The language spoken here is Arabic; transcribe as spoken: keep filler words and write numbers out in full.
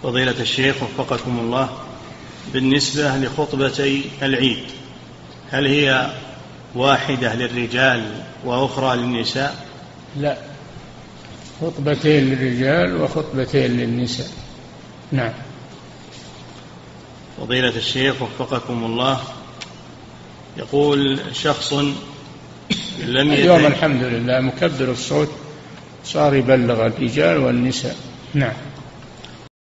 فضيلة الشيخ وفقكم الله، بالنسبة لخطبتي العيد هل هي واحدة للرجال وأخرى للنساء؟ لا، خطبتين للرجال وخطبتين للنساء. نعم. فضيلة الشيخ وفقكم الله، يقول شخص لم يتم اليوم الحمد لله مكبر الصوت صار يبلغ الرجال والنساء. نعم.